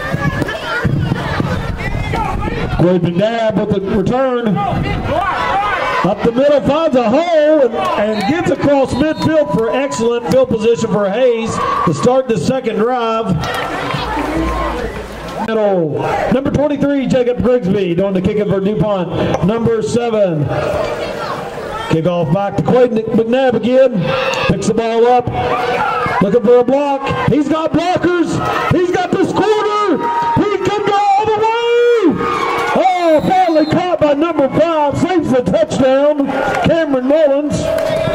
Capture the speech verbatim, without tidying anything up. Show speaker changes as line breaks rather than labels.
Quade McNabb with the return. Up the middle, finds a hole and, and gets across midfield for excellent field position for Hayes to start the second drive. Middle. Number twenty-three, Jacob Grigsby, doing the kicking for DuPont. Number seven. Kickoff back to Quade McNabb again. Picks the ball up. Looking for a block. He's got blockers. He's got this corner. He can go all the way. Oh, finally caught by number five. Saves the touchdown. Cameron Mullins.